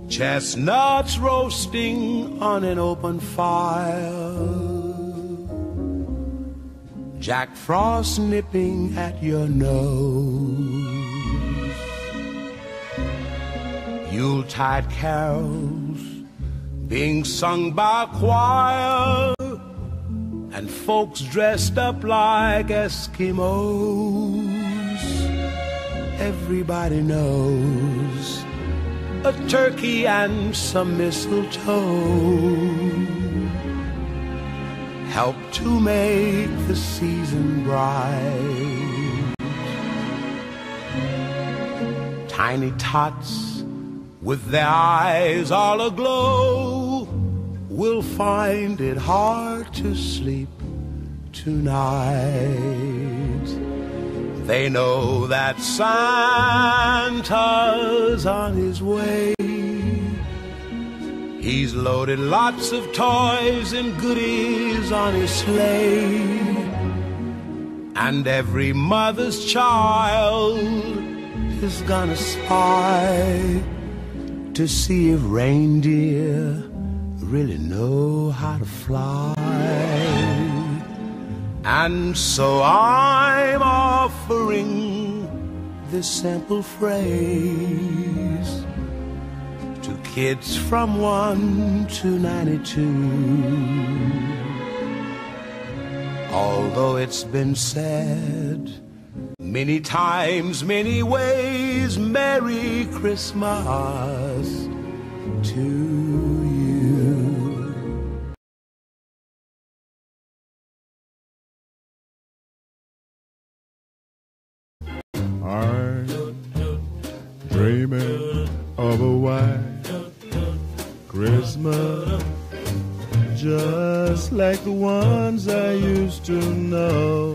chestnuts roasting on an open fire, Jack Frost nipping at your nose, Yuletide carols being sung by a choir, and folks dressed up like Eskimos. Everybody knows a turkey and some mistletoe help to make the season bright. Tiny tots with their eyes all aglow will find it hard to sleep tonight. They know that Santa's on his way. He's loaded lots of toys and goodies on his sleigh, and every mother's child is gonna spy to see if reindeer really know how to fly. And so I'm offering this simple phrase to kids from 1 to 92. Although it's been said many times, many ways, Merry Christmas to you. I'm dreaming of a white Christmas, just like the ones I used to know,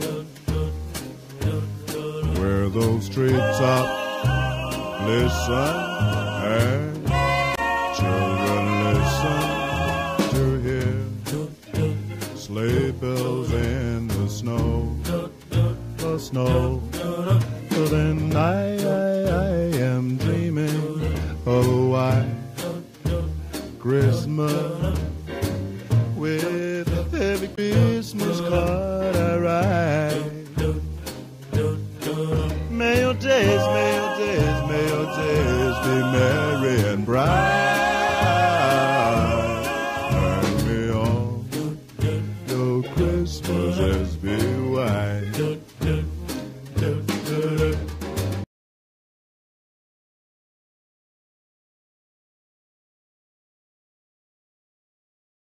where those treetops listen and children listen to hear sleigh bells in the snow, the snow. So then I am dreaming of a white Christmas, with every Christmas card I write. May your days, may your days, may your days be merry and bright.